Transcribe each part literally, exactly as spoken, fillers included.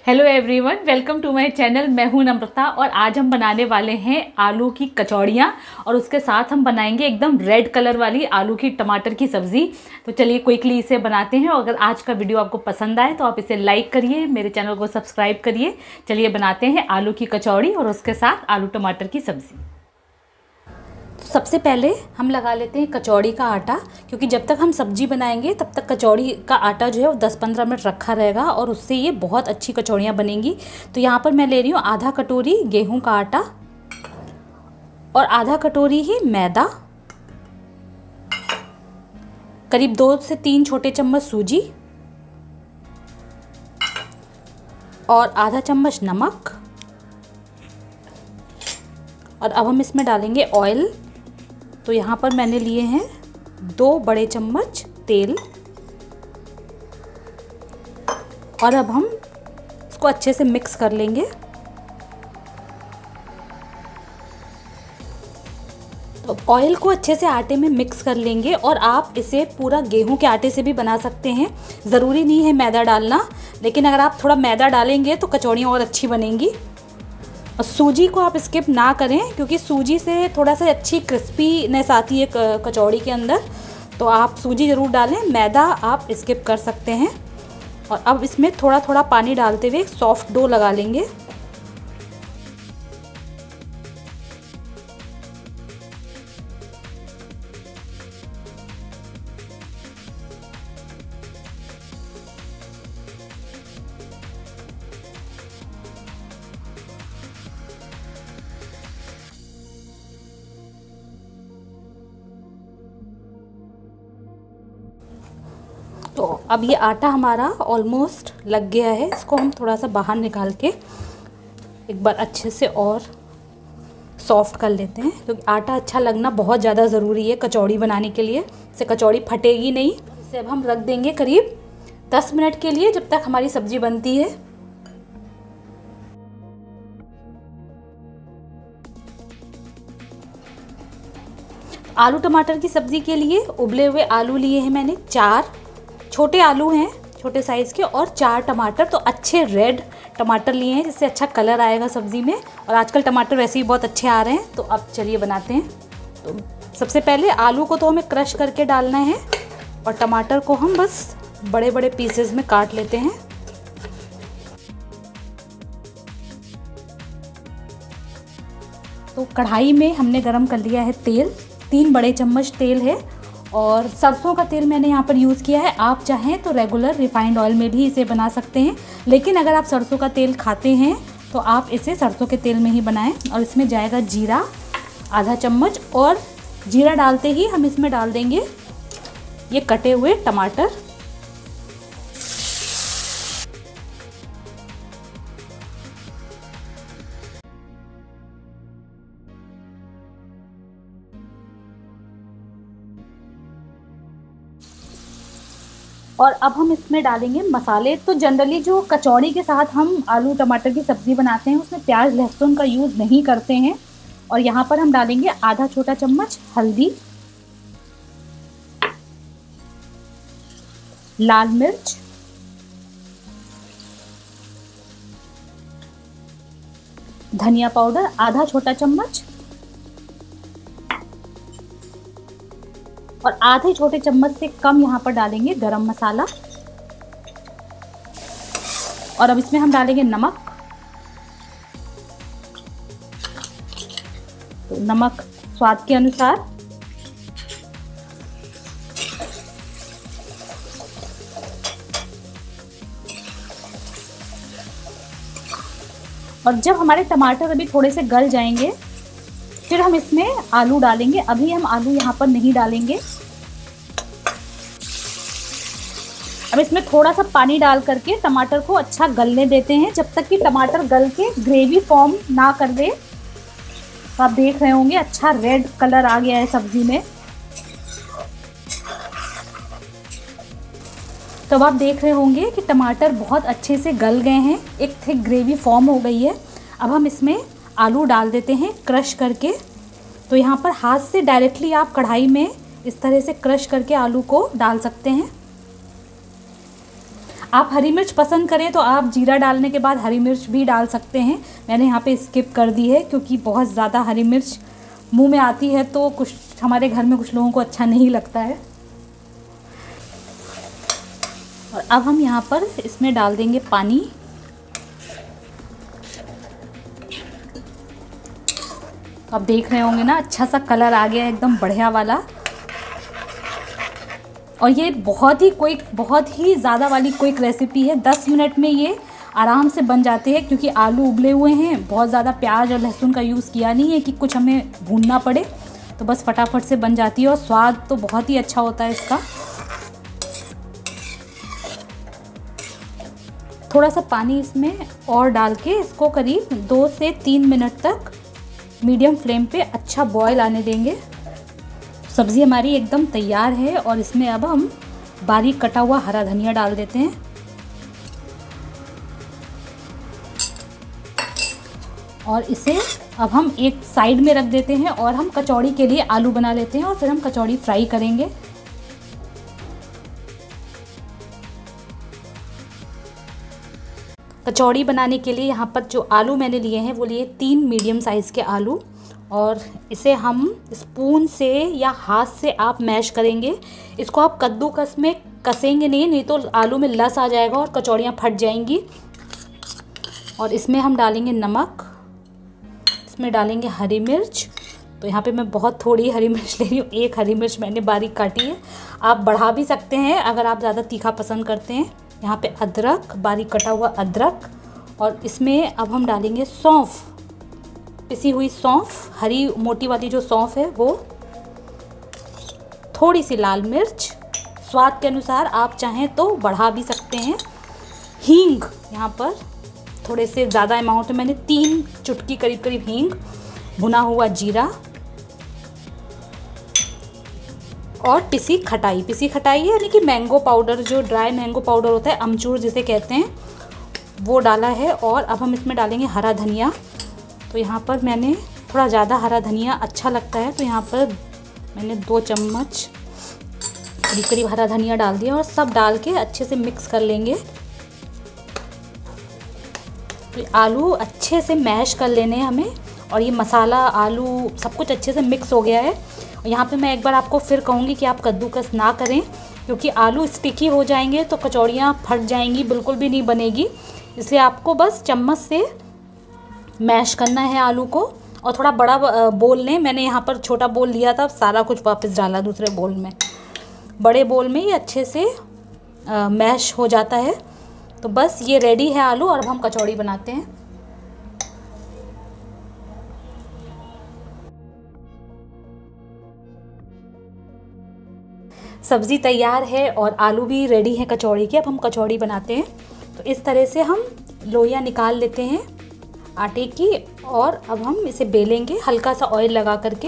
Hello everyone, welcome to my channel. मैं हूं नम्रता और आज हम बनाने वाले हैं आलू की कचौड़ियाँ और उसके साथ हम बनाएंगे एकदम रेड कलर वाली आलू की टमाटर की सब्ज़ी। तो चलिए क्विकली इसे बनाते हैं। और अगर आज का वीडियो आपको पसंद आए तो आप इसे लाइक करिए, मेरे चैनल को सब्सक्राइब करिए। चलिए बनाते हैं आलू की कचौड़ी और उसके साथ आलू टमाटर की सब्ज़ी। सबसे पहले हम लगा लेते हैं कचौड़ी का आटा, क्योंकि जब तक हम सब्जी बनाएंगे तब तक कचौड़ी का आटा जो है वो दस पंद्रह मिनट रखा रहेगा और उससे ये बहुत अच्छी कचौड़ियाँ बनेंगी। तो यहाँ पर मैं ले रही हूँ आधा कटोरी गेहूं का आटा और आधा कटोरी ही मैदा, करीब दो से तीन छोटे चम्मच सूजी और आधा चम्मच नमक। और अब हम इसमें डालेंगे ऑयल। तो यहाँ पर मैंने लिए हैं दो बड़े चम्मच तेल और अब हम इसको अच्छे से मिक्स कर लेंगे। तो ऑयल को अच्छे से आटे में मिक्स कर लेंगे और आप इसे पूरा गेहूं के आटे से भी बना सकते हैं, ज़रूरी नहीं है मैदा डालना, लेकिन अगर आप थोड़ा मैदा डालेंगे तो कचौड़ियाँ और अच्छी बनेंगी। और सूजी को आप स्किप ना करें, क्योंकि सूजी से थोड़ा सा अच्छी क्रिस्पीनेस आती है कचौड़ी के अंदर, तो आप सूजी ज़रूर डालें। मैदा आप स्किप कर सकते हैं। और अब इसमें थोड़ा थोड़ा पानी डालते हुए एक सॉफ्ट डो लगा लेंगे। तो अब ये आटा हमारा ऑलमोस्ट लग गया है। इसको हम थोड़ा सा बाहर निकाल के एक बार अच्छे से और सॉफ्ट कर लेते हैं, क्योंकि तो आटा अच्छा लगना बहुत ज़्यादा ज़रूरी है कचौड़ी बनाने के लिए। इससे कचौड़ी फटेगी नहीं। इसे अब हम रख देंगे करीब दस मिनट के लिए, जब तक हमारी सब्ज़ी बनती है। आलू टमाटर की सब्ज़ी के लिए उबले हुए आलू लिए हैं मैंने, चार छोटे आलू हैं छोटे साइज़ के, और चार टमाटर, तो अच्छे रेड टमाटर लिए हैं जिससे अच्छा कलर आएगा सब्ज़ी में। और आजकल टमाटर वैसे ही बहुत अच्छे आ रहे हैं। तो अब चलिए बनाते हैं। तो सबसे पहले आलू को तो हमें क्रश करके डालना है और टमाटर को हम बस बड़े बड़े पीसेस में काट लेते हैं। तो कढ़ाई में हमने गरम कर लिया है तेल, तीन बड़े चम्मच तेल है और सरसों का तेल मैंने यहाँ पर यूज़ किया है। आप चाहें तो रेगुलर रिफाइंड ऑयल में भी इसे बना सकते हैं, लेकिन अगर आप सरसों का तेल खाते हैं तो आप इसे सरसों के तेल में ही बनाएं। और इसमें जाएगा जीरा आधा चम्मच, और जीरा डालते ही हम इसमें डाल देंगे ये कटे हुए टमाटर। और अब हम इसमें डालेंगे मसाले। तो जनरली जो कचौड़ी के साथ हम आलू टमाटर की सब्ज़ी बनाते हैं उसमें प्याज लहसुन का यूज़ नहीं करते हैं। और यहाँ पर हम डालेंगे आधा छोटा चम्मच हल्दी, लाल मिर्च, धनिया पाउडर आधा छोटा चम्मच और आधे छोटे चम्मच से कम यहाँ पर डालेंगे गरम मसाला। और अब इसमें हम डालेंगे नमक। तो नमक स्वाद के अनुसार। और जब हमारे टमाटर अभी थोड़े से गल जाएंगे फिर हम इसमें आलू डालेंगे। अभी हम आलू यहाँ पर नहीं डालेंगे। अब इसमें थोड़ा सा पानी डाल करके टमाटर को अच्छा गलने देते हैं, जब तक कि टमाटर गल के ग्रेवी फॉर्म ना कर दे। तो आप देख रहे होंगे अच्छा रेड कलर आ गया है सब्जी में। तो अब आप देख रहे होंगे कि टमाटर बहुत अच्छे से गल गए हैं, एक थिक ग्रेवी फॉर्म हो गई है। अब हम इसमें आलू डाल देते हैं क्रश करके। तो यहाँ पर हाथ से डायरेक्टली आप कढ़ाई में इस तरह से क्रश करके आलू को डाल सकते हैं। आप हरी मिर्च पसंद करें तो आप जीरा डालने के बाद हरी मिर्च भी डाल सकते हैं। मैंने यहाँ पे स्किप कर दी है क्योंकि बहुत ज़्यादा हरी मिर्च मुंह में आती है तो कुछ हमारे घर में कुछ लोगों को अच्छा नहीं लगता है। और अब हम यहाँ पर इसमें डाल देंगे पानी। अब देख रहे होंगे ना, अच्छा सा कलर आ गया है एकदम बढ़िया वाला। और ये बहुत ही क्विक, बहुत ही ज़्यादा वाली क्विक रेसिपी है। दस मिनट में ये आराम से बन जाते हैं क्योंकि आलू उबले हुए हैं, बहुत ज़्यादा प्याज और लहसुन का यूज़ किया नहीं है कि कुछ हमें भूनना पड़े, तो बस फटाफट से बन जाती है। और स्वाद तो बहुत ही अच्छा होता है इसका। थोड़ा सा पानी इसमें और डाल के इसको करीब दो से तीन मिनट तक मीडियम फ्लेम पे अच्छा बॉयल आने देंगे। सब्ज़ी हमारी एकदम तैयार है और इसमें अब हम बारीक कटा हुआ हरा धनिया डाल देते हैं। और इसे अब हम एक साइड में रख देते हैं और हम कचौड़ी के लिए आलू बना लेते हैं और फिर हम कचौड़ी फ्राई करेंगे। कचौड़ी बनाने के लिए यहाँ पर जो आलू मैंने लिए हैं वो लिए तीन मीडियम साइज़ के आलू, और इसे हम स्पून से या हाथ से आप मैश करेंगे। इसको आप कद्दूकस में कसेंगे नहीं, नहीं तो आलू में लस आ जाएगा और कचौड़ियाँ फट जाएंगी। और इसमें हम डालेंगे नमक, इसमें डालेंगे हरी मिर्च। तो यहाँ पे मैं बहुत थोड़ी हरी मिर्च ले रही हूँ, एक हरी मिर्च मैंने बारीक काटी है। आप बढ़ा भी सकते हैं अगर आप ज़्यादा तीखा पसंद करते हैं। यहाँ पे अदरक, बारीक कटा हुआ अदरक। और इसमें अब हम डालेंगे सौंफ, पिसी हुई सौंफ, हरी मोटी वाली जो सौंफ है वो। थोड़ी सी लाल मिर्च, स्वाद के अनुसार आप चाहें तो बढ़ा भी सकते हैं। हींग, यहाँ पर थोड़े से ज़्यादा अमाउंट में मैंने तीन चुटकी करीब करीब हींग, भुना हुआ जीरा और पिसी खटाई। पिसी खटाई यानी कि मैंगो पाउडर, जो ड्राई मैंगो पाउडर होता है, अमचूर जिसे कहते हैं, वो डाला है। और अब हम इसमें डालेंगे हरा धनिया। तो यहाँ पर मैंने थोड़ा ज़्यादा हरा धनिया अच्छा लगता है, तो यहाँ पर मैंने दो चम्मच करीब करीब हरा धनिया डाल दिया। और सब डाल के अच्छे से मिक्स कर लेंगे। तो आलू अच्छे से मैश कर लेने हैं हमें। और ये मसाला, आलू, सब कुछ अच्छे से मिक्स हो गया है। और यहाँ पे मैं एक बार आपको फिर कहूँगी कि आप कद्दूकस ना करें क्योंकि आलू स्टिकी हो जाएंगे तो कचौड़ियाँ फट जाएंगी, बिल्कुल भी नहीं बनेगी। इसलिए आपको बस चम्मच से मैश करना है आलू को। और थोड़ा बड़ा बोल लें, मैंने यहाँ पर छोटा बोल लिया था, सारा कुछ वापस डाला दूसरे बोल में। बड़े बोल में ये अच्छे से आ, मैश हो जाता है। तो बस ये रेडी है आलू, और अब हम कचौड़ी बनाते हैं। सब्ज़ी तैयार है और आलू भी रेडी है कचौड़ी के। अब हम कचौड़ी बनाते हैं। तो इस तरह से हम लोइयाँ निकाल लेते हैं आटे की, और अब हम इसे बेलेंगे हल्का सा ऑयल लगा करके।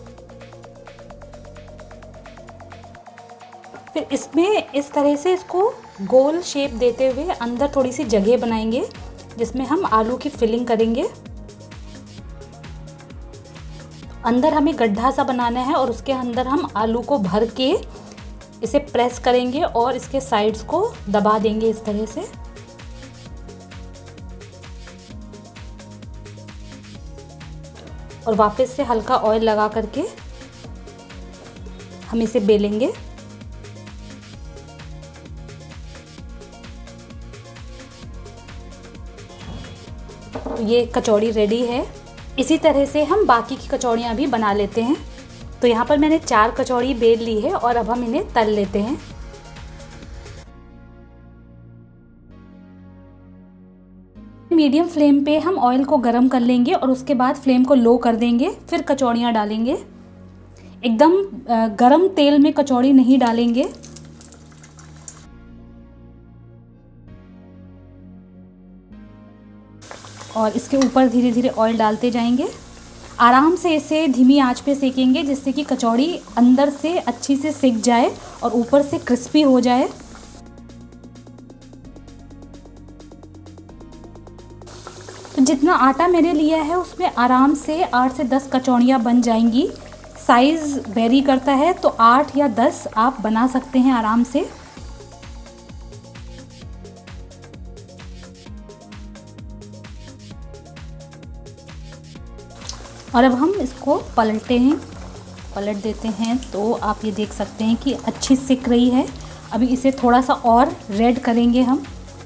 फिर इसमें इस तरह से इसको गोल शेप देते हुए अंदर थोड़ी सी जगह बनाएंगे जिसमें हम आलू की फिलिंग करेंगे। अंदर हमें गड्ढा सा बनाना है और उसके अंदर हम आलू को भर के इसे प्रेस करेंगे और इसके साइड्स को दबा देंगे इस तरह से। और वापस से हल्का ऑयल लगा करके हम इसे बेलेंगे। तो ये कचौड़ी रेडी है। इसी तरह से हम बाकी की कचौड़ियाँ भी बना लेते हैं। तो यहाँ पर मैंने चार कचौड़ी बेल ली है और अब हम इन्हें तल लेते हैं। मीडियम फ्लेम पे हम ऑयल को गरम कर लेंगे और उसके बाद फ्लेम को लो कर देंगे। फिर कचौड़ियाँ डालेंगे। एकदम गरम तेल में कचौड़ी नहीं डालेंगे। और इसके ऊपर धीरे धीरे ऑयल डालते जाएंगे। आराम से इसे धीमी आंच पे सेकेंगे जिससे कि कचौड़ी अंदर से अच्छी से सिक जाए और ऊपर से क्रिस्पी हो जाए। तो जितना आटा मैंने लिया है उसमें आराम से आठ से दस कचौड़ियाँ बन जाएंगी। साइज़ वेरी करता है तो आठ या दस आप बना सकते हैं आराम से। और अब हम इसको पलटते हैं, पलट देते हैं तो आप ये देख सकते हैं कि अच्छी सिक रही है। अभी इसे थोड़ा सा और रेड करेंगे हम।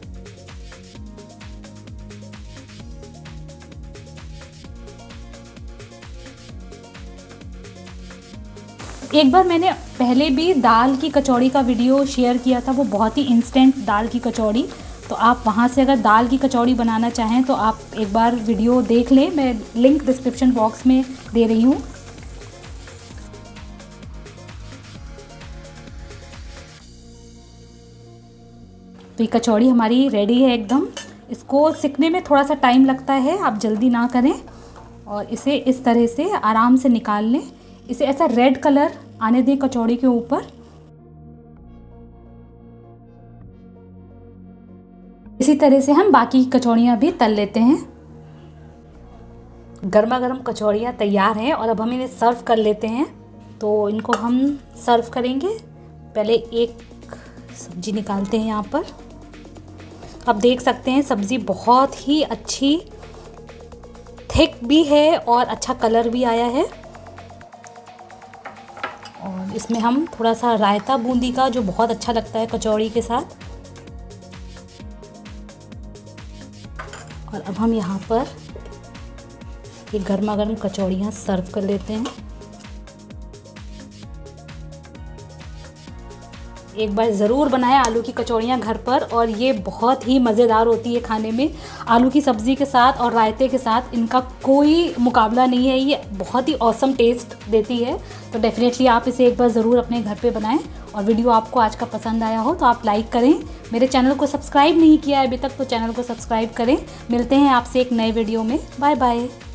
एक बार मैंने पहले भी दाल की कचौड़ी का वीडियो शेयर किया था, वो बहुत ही इंस्टेंट दाल की कचौड़ी। तो आप वहाँ से अगर दाल की कचौड़ी बनाना चाहें तो आप एक बार वीडियो देख लें, मैं लिंक डिस्क्रिप्शन बॉक्स में दे रही हूँ। तो ये कचौड़ी हमारी रेडी है एकदम। इसको सिकने में थोड़ा सा टाइम लगता है, आप जल्दी ना करें। और इसे इस तरह से आराम से निकाल लें। इसे ऐसा रेड कलर आने दें कचौड़ी के ऊपर। इसी तरह से हम बाकी कचौड़ियाँ भी तल लेते हैं। गर्मा गर्म कचौड़ियाँ तैयार हैं और अब हम इन्हें सर्व कर लेते हैं। तो इनको हम सर्व करेंगे। पहले एक सब्जी निकालते हैं यहाँ पर। आप देख सकते हैं सब्ज़ी बहुत ही अच्छी थिक भी है और अच्छा कलर भी आया है। और इसमें हम थोड़ा सा रायता बूंदी का, जो बहुत अच्छा लगता है कचौड़ी के साथ। और अब हम यहाँ पर ये गर्मा गर्म कचौड़ियाँ सर्व कर लेते हैं। एक बार ज़रूर बनाएं आलू की कचौड़ियाँ घर पर, और ये बहुत ही मज़ेदार होती है खाने में। आलू की सब्ज़ी के साथ और रायते के साथ इनका कोई मुकाबला नहीं है, ये बहुत ही ऑसम टेस्ट देती है। तो डेफिनेटली आप इसे एक बार ज़रूर अपने घर पे बनाएं। और वीडियो आपको आज का पसंद आया हो तो आप लाइक करें। मेरे चैनल को सब्सक्राइब नहीं किया है अभी तक तो चैनल को सब्सक्राइब करें। मिलते हैं आपसे एक नए वीडियो में। Bye bye.